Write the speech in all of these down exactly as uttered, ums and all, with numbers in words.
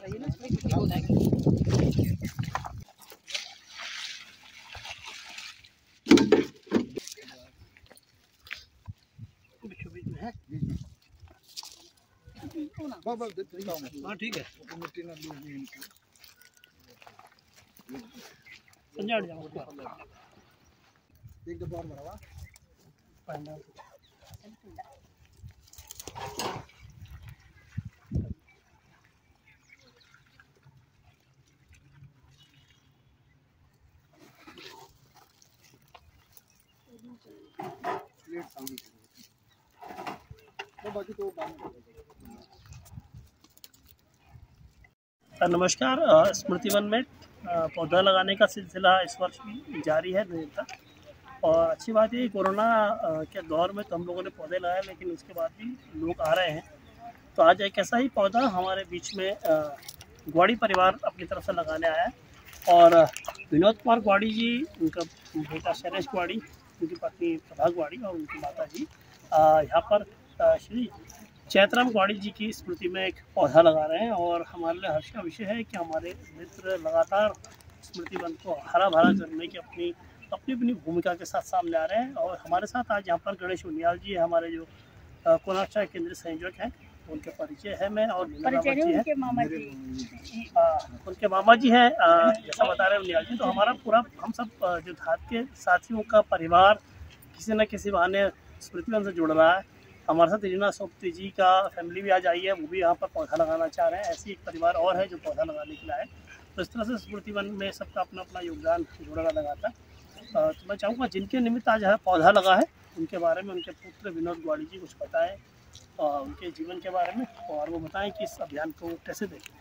चाहिए ना, उसमें कितनी हो जाएगी। हाँ ठीक है, संजय जाओ एक डब्बा और भरा तो बाकी तो नमस्कार। स्मृति वन में पौधा लगाने का सिलसिला इस वर्ष भी जारी है निरंतर। और अच्छी बात है, कोरोना के दौर में तो हम लोगों ने पौधे लगाए, लेकिन उसके बाद भी लोग आ रहे हैं। तो आज एक ऐसा ही पौधा हमारे बीच में ग्वाड़ी परिवार अपनी तरफ से लगाने आया है। और विनोद कुमार ग्वाड़ी जी, उनका बेटा शैलेश ग्वाड़ी, उनकी पत्नी प्रभा ग्वाड़ी और उनकी माता जी यहाँ पर श्री चैतराम ग्वाड़ी जी की स्मृति में एक पौधा लगा रहे हैं। और हमारे लिए हर्ष का विषय है कि हमारे मित्र लगातार स्मृति वन को हरा भरा करने की अपनी अपनी अपनी भूमिका के साथ सामने आ रहे हैं। और हमारे साथ आज यहाँ पर गणेश उनियाल जी है, हमारे जो कोणार्क चाय केंद्रीय संयोजक हैं, उनके परिचय है मैं। और उनके मामा जी आ, उनके मामा जी हैं, जैसा बता रहे हैं उनियाल जी। तो हमारा पूरा हम सब जो धात के साथियों का परिवार किसी न किसी बहाने स्मृति वन से जुड़ रहा है। हमारे साथ रीना सोपती जी का फैमिली भी आज आई है, वो भी यहाँ पर पौधा लगाना चाह रहे हैं। ऐसी एक परिवार और है जो पौधा लगाने के लिए आए। तो इस तरह से स्मृति वन में सबका अपना अपना योगदान जुड़ा लगाता है। तो मैं चाहूँगा जिनके निमित्त आज पौधा लगा है उनके बारे में उनके पुत्र विनोद ग्वाड़ी जी कुछ बताएं, और उनके जीवन के बारे में, और वो बताएं कि इस अभियान को कैसे देखें।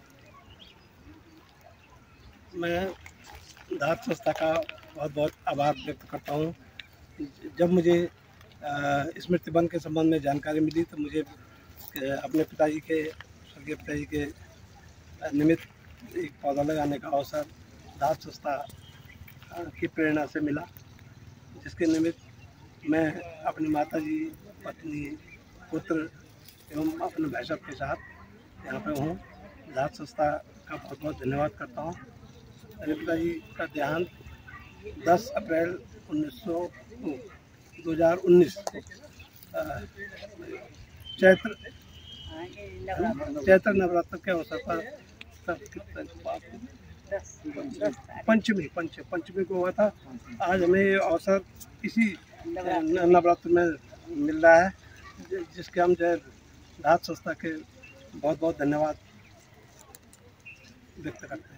मैं धात संस्था का बहुत बहुत आभार व्यक्त करता हूँ। जब मुझे स्मृति वन के संबंध में जानकारी मिली तो मुझे अपने पिताजी के स्वर्गीय पिताजी के निमित्त एक पौधा लगाने का अवसर धात संस्था की प्रेरणा से मिला, जिसके निमित्त मैं अपनी माताजी, पत्नी, पुत्र एवं अपने भाई साहब के साथ यहाँ पे हूँ। धात संस्था का बहुत बहुत धन्यवाद करता हूँ। मेरे पिताजी का देहांत दस अप्रैल उन्नीस सौ दो हज़ार उन्नीस चैत्र चैत्र नवरात्र के अवसर पर पंचमी पंच पंचमी को हुआ था। आज हमें ये अवसर इसी नवरात्र में मिल रहा है, जिसके हम जो धात संस्था के बहुत बहुत धन्यवाद व्यक्त करते हैं।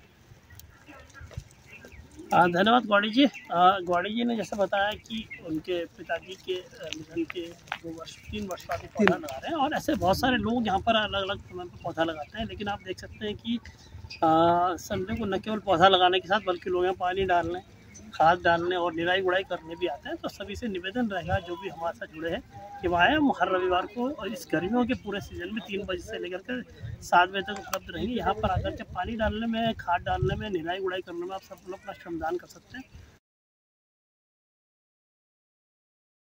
धन्यवाद ग्वाड़ी जी। ग्वाड़ी जी ने जैसे बताया कि उनके पिताजी के निधन के दो वर्ष तीन वर्ष बाद पौधा लगा रहे हैं। और ऐसे बहुत सारे लोग यहाँ पर अलग अलग समय पर पौधा लगाते हैं। लेकिन आप देख सकते हैं कि संडे को न केवल पौधा लगाने के साथ बल्कि लोग यहाँ पानी डालने, खाद डालने और निराई गुड़ाई करने भी आते हैं। तो सभी से निवेदन रहेगा जो भी हमारे साथ जुड़े हैं कि वहाँ हम हर रविवार को, और इस गर्मियों के पूरे सीजन में तीन बजे से लेकर के सात बजे तक उपलब्ध रहेंगे। यहाँ पर आकर के पानी डालने में, खाद डालने में, निराई गुड़ाई करने में आप सब लोग अपना श्रमदान कर सकते हैं।